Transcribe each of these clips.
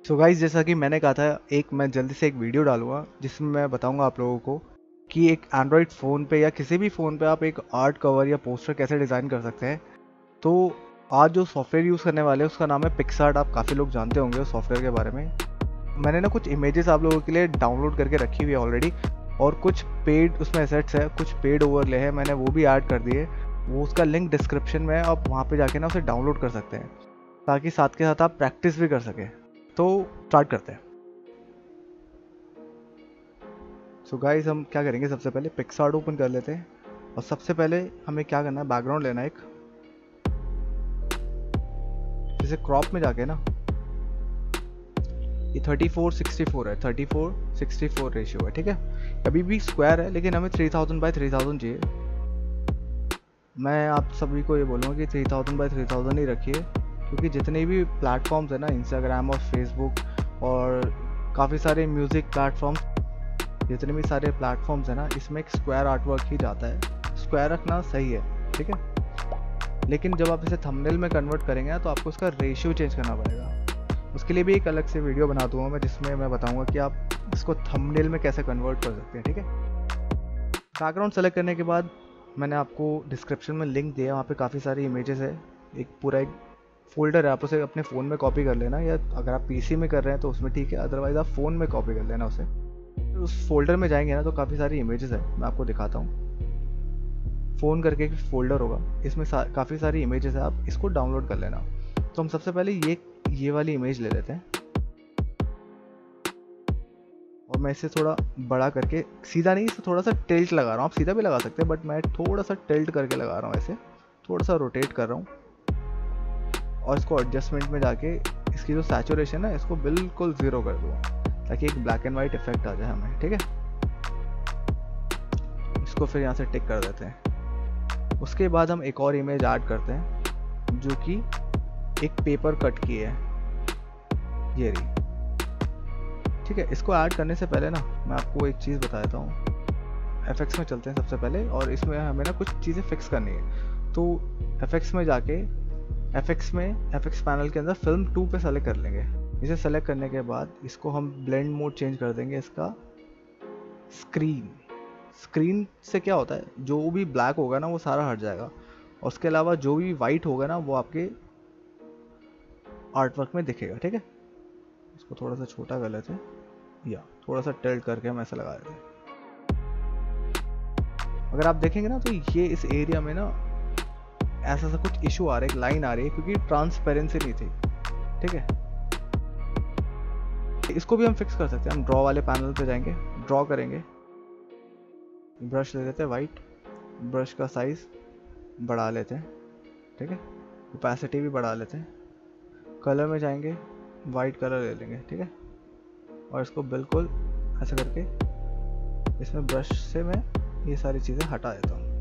So guys, जैसा कि मैंने कहा था, मैं जल्दी से एक वीडियो डालूंगा जिसमें मैं बताऊंगा आप लोगों को कि एक एंड्रॉयड फ़ोन पे या किसी भी फ़ोन पे आप एक आर्ट कवर या पोस्टर कैसे डिज़ाइन कर सकते हैं। तो आज जो सॉफ्टवेयर यूज़ करने वाले हैं उसका नाम है पिक्सआर्ट। आप काफ़ी लोग जानते होंगे उस सॉफ्टवेयर के बारे में। मैंने ना कुछ इमेजेस आप लोगों के लिए डाउनलोड करके रखी हुई है ऑलरेडी, और कुछ पेड उसमें एसेट्स है, कुछ पेड ओवरले है, मैंने वो भी ऐड कर दिए। वो उसका लिंक डिस्क्रिप्शन में है, आप वहाँ पे जाके ना उसे डाउनलोड कर सकते हैं ताकि साथ के साथ आप प्रैक्टिस भी कर सकें। तो स्टार्ट करते हैं। सो गाइस, हम क्या करेंगे, सबसे पहले पिक्सआर्ट ओपन कर लेते हैं और सबसे पहले हमें क्या करना है, बैकग्राउंड लेना है एक। जैसे क्रॉप में जाके ना, ये 34:64 है, 34:64 रेशियो है, ठीक है। अभी भी स्क्वायर है लेकिन हमें 3000 बाय 3000 चाहिए। मैं आप सभी को ये बोलूँगा कि 3000 बाय 3000 ही रखिए, क्योंकि जितने भी प्लेटफॉर्म्स है ना, इंस्टाग्राम और फेसबुक और काफ़ी सारे म्यूज़िक प्लेटफॉर्म्स, जितने भी सारे प्लेटफॉर्म्स है ना, इसमें एक स्क्वायर आर्टवर्क ही जाता है। स्क्वायर रखना सही है, ठीक है। लेकिन जब आप इसे थंबनेल में कन्वर्ट करेंगे ना, तो आपको उसका रेशियो चेंज करना पड़ेगा। उसके लिए भी एक अलग से वीडियो बना दूंगा मैं, जिसमें मैं बताऊंगा कि आप इसको थंबनेल में कैसे कन्वर्ट कर सकते हैं, ठीक है। बैकग्राउंड सेलेक्ट करने के बाद मैंने आपको डिस्क्रिप्शन में लिंक दिया, वहाँ पे काफ़ी सारी इमेजेस है। एक पूरा एक फोल्डर है, आप उसे अपने फ़ोन में कॉपी कर लेना, या अगर आप पीसी में कर रहे हैं तो उसमें ठीक है, अदरवाइज़ आप फ़ोन में कॉपी कर लेना उसे। तो उस फोल्डर में जाएंगे ना, तो काफ़ी सारी इमेजेस है, मैं आपको दिखाता हूँ। फ़ोन करके एक फोल्डर होगा, इसमें काफ़ी सारी इमेजेस है, आप इसको डाउनलोड कर लेना। तो हम सबसे पहले ये वाली इमेज ले लेते हैं और मैं इसे थोड़ा बड़ा करके, सीधा नहीं, इसे थोड़ा सा टिल्ट लगा रहा हूँ। आप सीधा भी लगा सकते हैं, बट मैं थोड़ा सा टिल्ट करके लगा रहा हूँ, ऐसे थोड़ा सा रोटेट कर रहा हूँ। और इसको एडजस्टमेंट में जाके इसकी जो सैचुरेशन है इसको बिल्कुल ज़ीरो कर दूँगा, ताकि एक ब्लैक एंड वाइट इफेक्ट आ जाए हमें, ठीक है। इसको फिर यहाँ से टिक कर देते हैं। उसके बाद हम एक और इमेज ऐड करते हैं, जो कि एक पेपर कट की है, ये रही, ठीक है। इसको ऐड करने से पहले ना मैं आपको एक चीज़ बता देता हूँ। एफएक्स में चलते हैं सबसे पहले, और इसमें हमें ना कुछ चीज़ें फिक्स करनी है। तो एफएक्स में जाके एफएक्स पैनल के अंदर फिल्म 2 पे सेलेक्ट कर लेंगे। इसे सेलेक्ट करने के बाद इसको हम ब्लेंड मोड चेंज कर देंगे, इसका स्क्रीन से क्या होता है, जो भी ब्लैक होगा ना वो सारा हट जाएगा, और उसके अलावा जो भी वाइट होगा ना वो आपके आर्ट वर्क में दिखेगा, ठीक है। इसको थोड़ा सा छोटा कर लेते हैं, या थोड़ा सा टिल्ट करके हम ऐसा लगा देते हैं। अगर आप देखेंगे ना, तो ये इस एरिया में ना ऐसा सा कुछ इशू आ रहा है, एक लाइन आ रही है, क्योंकि ट्रांसपेरेंसी नहीं थी, ठीक है। इसको भी हम फिक्स कर सकते हैं। हम ड्रॉ वाले पैनल पे जाएंगे, ड्रॉ करेंगे, ब्रश ले लेते हैं वाइट, ब्रश का साइज बढ़ा लेते हैं, ठीक है। ओपेसिटी भी बढ़ा लेते हैं। कलर में जाएंगे, वाइट कलर ले लेंगे, ठीक है। और इसको बिल्कुल ऐसे करके इसमें ब्रश से मैं ये सारी चीज़ें हटा देता हूँ।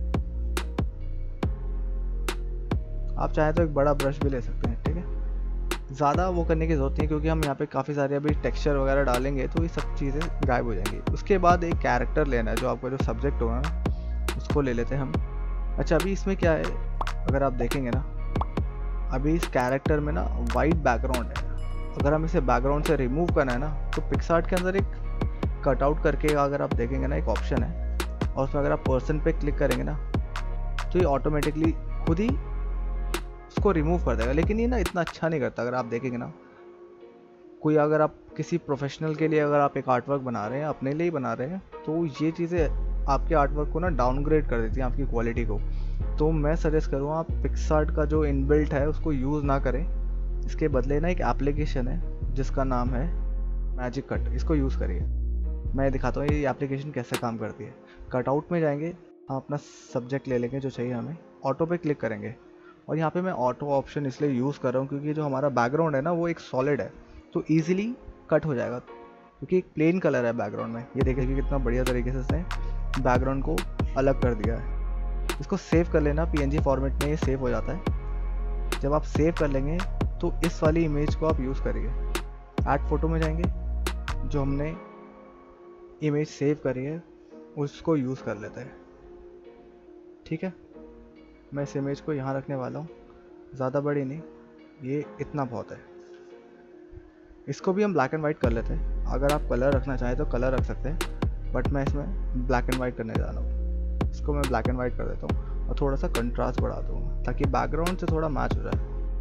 आप चाहें तो एक बड़ा ब्रश भी ले सकते हैं, ठीक है। ज़्यादा वो करने की ज़रूरत नहीं है, क्योंकि हम यहाँ पे काफ़ी सारे अभी टेक्सचर वगैरह डालेंगे, तो ये सब चीज़ें गायब हो जाएंगी। उसके बाद एक कैरेक्टर लेना है, जो आपका जो सब्जेक्ट होगा ना उसको ले लेते हैं हम। अच्छा, अभी इसमें क्या है, अगर आप देखेंगे ना, अभी इस कैरेक्टर में ना वाइट बैकग्राउंड है। अगर हम इसे बैकग्राउंड से रिमूव करना है ना, तो पिक्सआर्ट के अंदर एक कटआउट करके अगर आप देखेंगे ना, एक ऑप्शन है, और उसमें अगर आप पर्सन पे क्लिक करेंगे ना, तो ये ऑटोमेटिकली खुद ही उसको रिमूव कर देगा। लेकिन ये ना इतना अच्छा नहीं करता। अगर आप देखेंगे ना, कोई अगर आप किसी प्रोफेशनल के लिए अगर आप एक आर्टवर्क बना रहे हैं, अपने लिए ही बना रहे हैं, तो ये चीज़ें आपके आर्टवर्क को ना डाउनग्रेड कर देती हैं, आपकी क्वालिटी को। तो मैं सजेस्ट करूँगा आप पिक्सआर्ट का जो इनबिल्ट है उसको यूज़ ना करें। इसके बदले ना एक एप्लीकेशन है जिसका नाम है मैजिक कट, इसको यूज़ करिए। मैं दिखाता हूँ ये एप्लीकेशन कैसे काम करती है। कटआउट में जाएंगे, हम अपना सब्जेक्ट ले लेंगे जो चाहिए हमें, ऑटो पे क्लिक करेंगे, और यहाँ पे मैं ऑटो ऑप्शन इसलिए यूज़ कर रहा हूँ क्योंकि जो हमारा बैकग्राउंड है ना वो एक सॉलिड है, तो ईजिली कट हो जाएगा, क्योंकि एक प्लेन कलर है बैकग्राउंड में। ये देखिए कि कितना बढ़िया तरीके से इसने बैकग्राउंड को अलग कर दिया है। इसको सेव कर लेना, पीएनजी फॉर्मेट में ये सेव हो जाता है। जब आप सेव कर लेंगे तो इस वाली इमेज को आप यूज़ करिए। ऐड फोटो में जाएंगे, जो हमने इमेज सेव करी है उसको यूज़ कर लेते हैं, ठीक है। मैं इस इमेज को यहाँ रखने वाला हूँ, ज़्यादा बड़ी नहीं, ये इतना बहुत है। इसको भी हम ब्लैक एंड वाइट कर लेते हैं। अगर आप कलर रखना चाहें तो कलर रख सकते हैं, बट मैं इसमें ब्लैक एंड वाइट करने जा रहा हूँ। इसको मैं ब्लैक एंड वाइट कर देता हूँ और थोड़ा सा कंट्रास्ट बढ़ा दूँगा ताकि बैकग्राउंड से थोड़ा मैच हो जाए।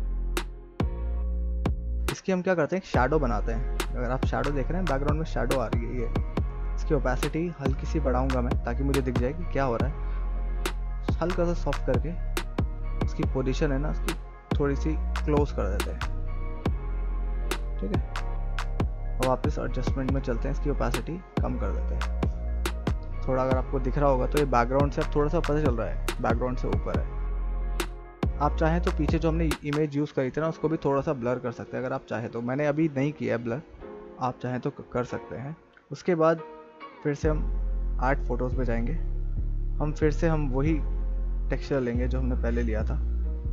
इसकी हम क्या करते हैं, शैडो बनाते हैं। अगर आप शैडो देख रहे हैं, बैकग्राउंड में शैडो आ रही है ये। इसकी ओपेसिटी हल्की सी बढ़ाऊंगा मैं ताकि मुझे दिख जाए कि क्या हो रहा है। हल्का सा सॉफ्ट करके उसकी पोजीशन है ना, उसकी थोड़ी सी क्लोज कर देते हैं। ठीक है, और वापस एडजस्टमेंट में चलते हैं, इसकी ओपेसिटी कम कर देते हैं थोड़ा। अगर आपको दिख रहा होगा तो ये बैकग्राउंड से अब थोड़ा सा पता चल रहा है, बैकग्राउंड से ऊपर है। आप चाहें तो पीछे जो हमने इमेज यूज़ करी थी ना, उसको भी थोड़ा सा ब्लर कर सकते हैं अगर आप चाहें तो। मैंने अभी नहीं किया है ब्लर, आप चाहें तो कर सकते हैं। उसके बाद फिर से हम आर्ट फोटोज़ में जाएंगे। फिर से हम वही टेक्सचर लेंगे जो हमने पहले लिया था।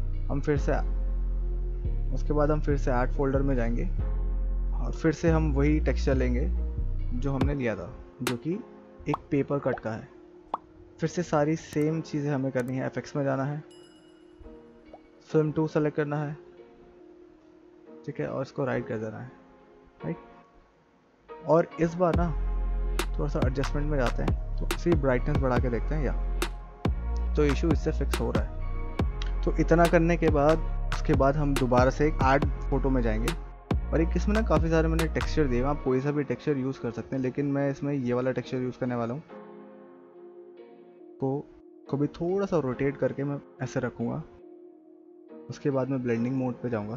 उसके बाद हम फिर से आर्ट फोल्डर में जाएंगे और फिर से हम वही टेक्सचर लेंगे जो हमने लिया था, जो कि एक पेपर कट का है। फिर से सारी सेम चीज़ें हमें करनी है। एफएक्स में जाना है, फिल्म 2 सेलेक्ट करना है, ठीक है, और इसको राइट कर देना है, राइट। और इस बार ना थोड़ा सा एडजस्टमेंट में जाते हैं, तो इसी ब्राइटनेस बढ़ा के देखते हैं, या तो इशू इससे फिक्स हो रहा है। तो इतना करने के बाद उसके बाद हम दोबारा से एक आर्ट फोटो में जाएंगे और एक इसमें ना काफ़ी सारे मैंने टेक्सचर दिए। आप कोई सा भी टेक्सचर यूज़ कर सकते हैं, लेकिन मैं इसमें ये वाला टेक्सचर यूज़ करने वाला हूँ। को भी थोड़ा सा रोटेट करके मैं ऐसे रखूँगा। उसके बाद मैं ब्लेंडिंग मोड पे जाऊँगा।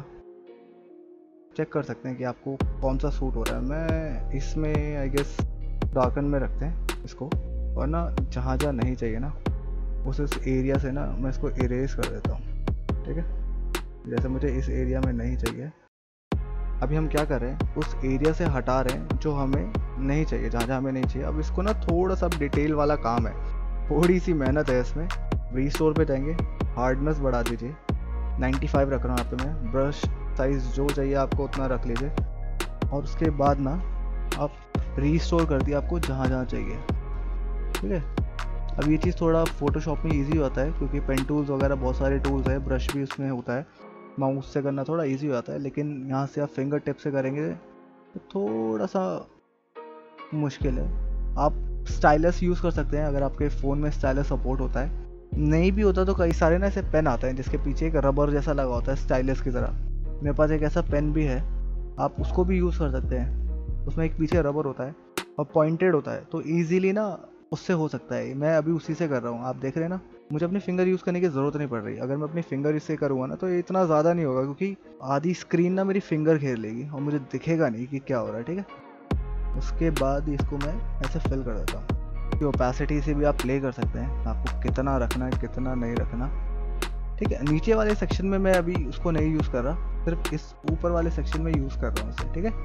चेक कर सकते हैं कि आपको कौन सा सूट हो रहा है। मैं इसमें आई गेस डार्कन में रखते हैं इसको, और ना जहाँ जहाँ नहीं चाहिए ना उस एरिया से ना मैं इसको इरेज कर देता हूँ। ठीक है, जैसे मुझे इस एरिया में नहीं चाहिए, अभी हम क्या कर रहे हैं, उस एरिया से हटा रहे हैं जो हमें नहीं चाहिए, जहाँ जहाँ हमें नहीं चाहिए। अब इसको ना थोड़ा सा डिटेल वाला काम है, थोड़ी सी मेहनत है इसमें। रीस्टोर पे जाएंगे, हार्डनेस बढ़ा दीजिए, 95 रख रहा हूँ यहाँ पे मैं। ब्रश साइज जो चाहिए आपको उतना रख लीजिए, और उसके बाद ना आप रीस्टोर कर दिया आपको जहाँ जहाँ चाहिए। ठीक है, अब ये चीज़ थोड़ा फोटोशॉप में इजी होता है क्योंकि पेन टूल्स वगैरह बहुत सारे टूल्स है, ब्रश भी उसमें होता है, माउस से करना थोड़ा इजी होता है। लेकिन यहाँ से आप फिंगर टिप से करेंगे तो थोड़ा सा मुश्किल है। आप स्टाइलस यूज़ कर सकते हैं अगर आपके फ़ोन में स्टाइलस सपोर्ट होता है। नहीं भी होता तो कई सारे ना ऐसे पेन आते हैं जिसके पीछे एक रबर जैसा लगा होता है स्टाइलस की तरह। मेरे पास एक ऐसा पेन भी है, आप उसको भी यूज़ कर सकते हैं। उसमें एक पीछे रबर होता है और पॉइंटेड होता है, तो ईजीली ना उससे हो सकता है। मैं अभी उसी से कर रहा हूँ, आप देख रहे हैं ना, मुझे अपनी फिंगर यूज़ करने की ज़रूरत नहीं पड़ रही। अगर मैं अपनी फिंगर इससे करूँगा ना तो ये इतना ज़्यादा नहीं होगा, क्योंकि आधी स्क्रीन ना मेरी फिंगर घेर लेगी और मुझे दिखेगा नहीं कि क्या हो रहा है। ठीक है, उसके बाद इसको मैं ऐसे फिल कर देता हूँ। ओपेसिटी से भी आप प्ले कर सकते हैं, आपको कितना रखना है कितना नहीं रखना। ठीक है, नीचे वाले सेक्शन में मैं अभी उसको नहीं यूज़ कर रहा, सिर्फ इस ऊपर वाले सेक्शन में यूज़ कर रहा हूँ इसे। ठीक है,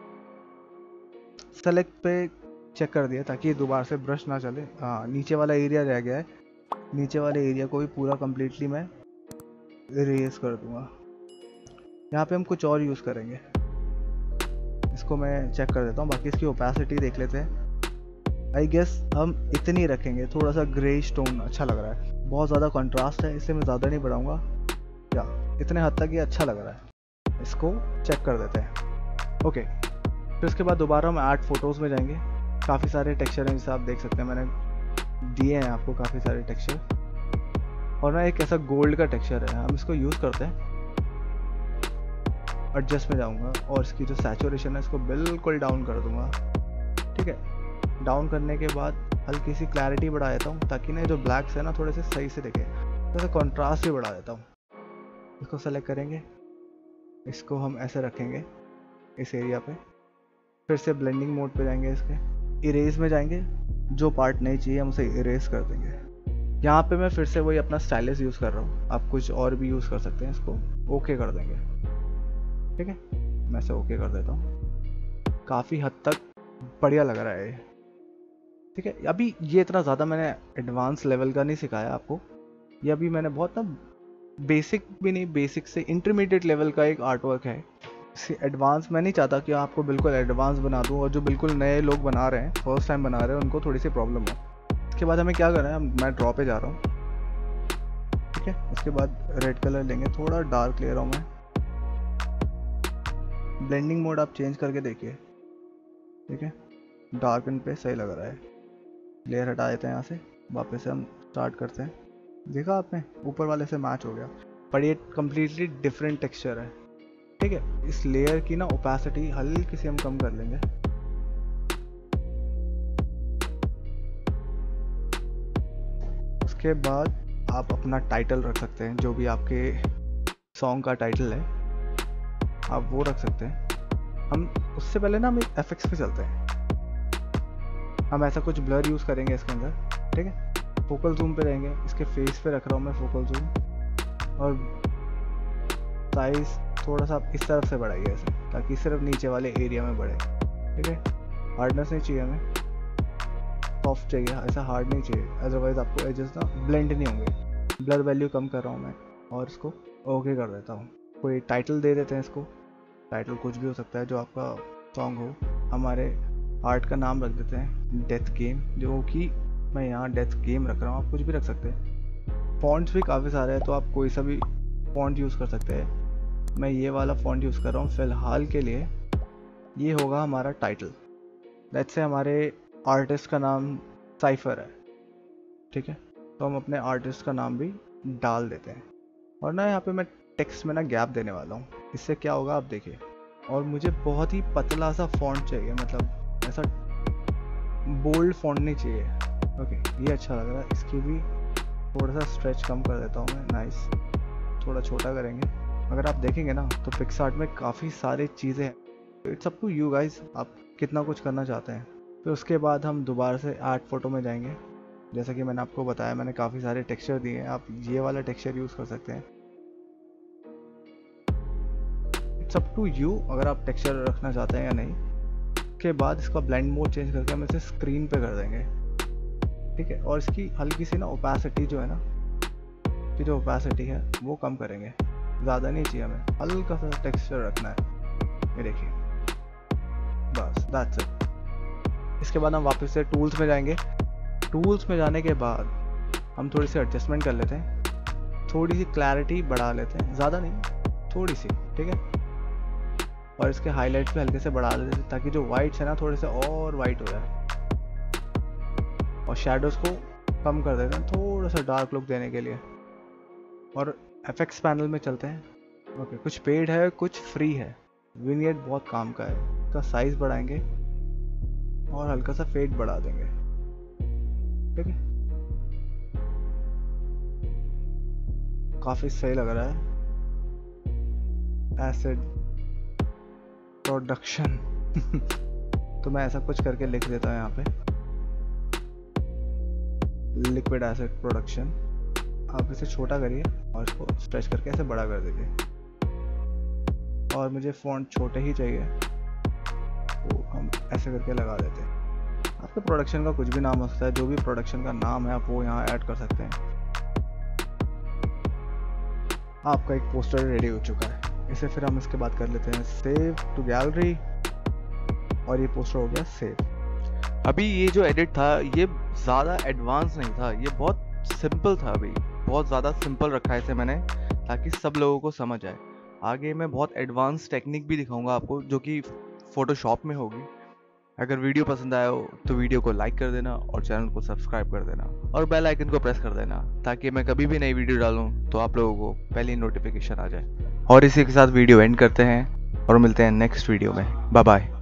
सेलेक्ट पे चेक कर दिया ताकि दोबारा से ब्रश ना चले। हाँ, नीचे वाला एरिया रह गया है, नीचे वाले एरिया को भी पूरा कम्प्लीटली मैं इरेज कर दूंगा। यहाँ पे हम कुछ और यूज़ करेंगे, इसको मैं चेक कर देता हूँ। बाकी इसकी ओपेसिटी देख लेते हैं। आई गेस हम इतनी रखेंगे, थोड़ा सा ग्रेइश टोन अच्छा लग रहा है, बहुत ज़्यादा कंट्रास्ट है, इससे मैं ज़्यादा नहीं बढ़ाऊँगा, या इतने हद तक ये अच्छा लग रहा है। इसको चेक कर देते हैं। ओके, फिर उसके बाद दोबारा हम आर्ट फोटोज़ में जाएंगे। काफ़ी सारे टेक्सचर हैं, जैसे आप देख सकते हैं मैंने दिए हैं आपको काफ़ी सारे टेक्सचर, और ना एक ऐसा गोल्ड का टेक्सचर है, हम इसको यूज़ करते हैं। एडजस्ट में जाऊँगा और इसकी जो सैचुरेशन है इसको बिल्कुल डाउन कर दूँगा। ठीक है, डाउन करने के बाद हल्की सी क्लैरिटी बढ़ा देता हूँ ताकि ना जो ब्लैक्स है ना थोड़े से सही से दिखे, थोड़ा सा कॉन्ट्रास्ट भी बढ़ा देता हूँ। इसको सेलेक्ट करेंगे, इसको हम ऐसे रखेंगे इस एरिया पे। फिर से ब्लेंडिंग मोड पे जाएंगे, इसके इरेज में जाएंगे, जो पार्ट नहीं चाहिए हम उसे इरेज कर देंगे। यहाँ पे मैं फिर से वही अपना स्टाइलस यूज़ कर रहा हूँ, आप कुछ और भी यूज़ कर सकते हैं। इसको ओके कर देंगे। ठीक है, मैं इसे ओके कर देता हूँ। काफ़ी हद तक बढ़िया लग रहा है। ठीक है, अभी ये इतना ज़्यादा मैंने एडवांस लेवल का नहीं सिखाया आपको, ये अभी मैंने बहुत ना बेसिक भी नहीं, बेसिक से इंटरमीडिएट लेवल का एक आर्ट वर्क है। एडवांस मैं नहीं चाहता कि आपको बिल्कुल एडवांस बना दूं, और जो बिल्कुल नए लोग बना रहे हैं, फर्स्ट टाइम बना रहे हैं, उनको थोड़ी सी प्रॉब्लम हो। इसके बाद हमें क्या करना है, मैं ड्रॉ पे जा रहा हूँ। ठीक है, उसके बाद रेड कलर लेंगे, थोड़ा डार्क ले रहा हूँ मैं। ब्लेंडिंग मोड आप चेंज करके देखिए, ठीक है। डार्कन पे सही लग रहा है। लेयर हटा देते हैं यहाँ से, वापस से हम स्टार्ट करते हैं। देखा आपने, ऊपर वाले से मैच हो गया, पर ये कम्प्लीटली डिफरेंट टेक्सचर है, ठीक है। इस लेयर की ना ओपेसिटी हल्की सी हम कम कर लेंगे। उसके बाद आप अपना टाइटल रख सकते हैं, जो भी आपके सॉन्ग का टाइटल है आप वो रख सकते हैं। हम उससे पहले ना हम एफएक्स पे चलते हैं। हम ऐसा कुछ ब्लर यूज़ करेंगे इसके अंदर, ठीक है। फोकल जूम पे रहेंगे, इसके फेस पे रख रहा हूँ मैं फोकल जूम, और साइज थोड़ा सा इस तरफ से बढ़ाइए ऐसे, ताकि सिर्फ नीचे वाले एरिया में बढ़े, ठीक है। हार्डनेस नहीं चाहिए हमें, सॉफ्ट चाहिए, ऐसा हार्ड नहीं चाहिए, अदरवाइज आपको एजेस ना ब्लेंड नहीं होंगे। ब्लर वैल्यू कम कर रहा हूँ मैं, और इसको ओके कर देता हूँ। कोई टाइटल दे देते हैं इसको, टाइटल कुछ भी हो सकता है जो आपका सॉन्ग हो। हमारे आर्ट का नाम रख देते हैं डेथ गेम, जो कि मैं यहाँ डेथ गेम रख रहा हूँ, आप कुछ भी रख सकते हैं। फॉन्ट्स भी काफ़ी सारे हैं, तो आप कोई सा भी फॉन्ट यूज़ कर सकते हैं। मैं ये वाला फॉन्ट यूज़ कर रहा हूँ फ़िलहाल के लिए। ये होगा हमारा टाइटल। लेट्स से हमारे आर्टिस्ट का नाम साइफर है, ठीक है, तो हम अपने आर्टिस्ट का नाम भी डाल देते हैं। और ना यहाँ पे मैं टेक्स्ट में ना गैप देने वाला हूँ, इससे क्या होगा आप देखिए। और मुझे बहुत ही पतला सा फॉन्ट चाहिए, मतलब ऐसा बोल्ड फॉन्ट नहीं चाहिए। ओके, ये अच्छा लग रहा है, इसकी भी थोड़ा सा स्ट्रेच कम कर देता हूँ मैं। नाइस, थोड़ा छोटा करेंगे। अगर आप देखेंगे ना तो पिक्सआर्ट में काफ़ी सारी चीज़ें हैं, it's up to you guys, आप कितना कुछ करना चाहते हैं। फिर उसके बाद हम दोबारा से आर्ट फोटो में जाएंगे। जैसा कि मैंने आपको बताया, मैंने काफ़ी सारे टेक्सचर दिए हैं, आप ये वाला टेक्सचर यूज़ कर सकते हैं। इट्स अप टू यू अगर आप टेक्सचर रखना चाहते हैं या नहीं। उसके बाद इसका ब्लेंड मोड चेंज करके हम इसे स्क्रीन पे कर देंगे, ठीक है। और इसकी हल्की सी ना ओपेसिटी जो है ना, कि जो ओपेसिटी है वो कम करेंगे, ज़्यादा नहीं चाहिए हमें, हल्का सा टेक्सचर रखना है। ये देखिए, बस दैट्स इट। इसके बाद हम वापस से टूल्स में जाएंगे। टूल्स में जाने के बाद हम थोड़ी सी एडजस्टमेंट कर लेते हैं, थोड़ी सी क्लैरिटी बढ़ा लेते हैं, ज़्यादा नहीं, थोड़ी सी, ठीक है। और इसके हाईलाइट्स भी हल्के से बढ़ा देते हैं, ताकि जो वाइट्स है ना थोड़े से और वाइट हो जाए। और शेडोज़ को कम कर देते हैं थोड़ा सा डार्क लुक देने के लिए। और एफएक्स पैनल में चलते हैं। ओके, कुछ पेड है कुछ फ्री है। विनियट बहुत काम का है, इसका साइज बढ़ाएंगे और हल्का सा फेड बढ़ा देंगे, ठीक है। काफ़ी सही लग रहा है। एसिड प्रोडक्शन तो मैं ऐसा कुछ करके लिख देता हूँ यहाँ पे, लिक्विड एसिड प्रोडक्शन। आप इसे छोटा करिए और इसको स्ट्रेच करके ऐसे बड़ा कर दीजिए। और मुझे फॉन्ट छोटे ही चाहिए, तो हम ऐसे करके लगा देते हैं। आपके प्रोडक्शन का कुछ भी नाम हो सकता है, जो भी प्रोडक्शन का नाम है आप वो यहाँ ऐड कर सकते हैं। आपका एक पोस्टर रेडी हो चुका है। इसे फिर हम इसके बाद कर लेते हैं सेव टू गैलरी, और ये पोस्टर हो गया सेव। अभी ये जो एडिट था ये ज़्यादा एडवांस नहीं था, ये बहुत सिंपल था। अभी बहुत ज़्यादा सिंपल रखा है इसे मैंने, ताकि सब लोगों को समझ आए। आगे मैं बहुत एडवांस टेक्निक भी दिखाऊंगा आपको, जो कि फोटोशॉप में होगी। अगर वीडियो पसंद आया हो तो वीडियो को लाइक कर देना और चैनल को सब्सक्राइब कर देना और बेल आइकन को प्रेस कर देना, ताकि मैं कभी भी नई वीडियो डालूं तो आप लोगों को पहली नोटिफिकेशन आ जाए। और इसी के साथ वीडियो एंड करते हैं और मिलते हैं नेक्स्ट वीडियो में। Bye bye.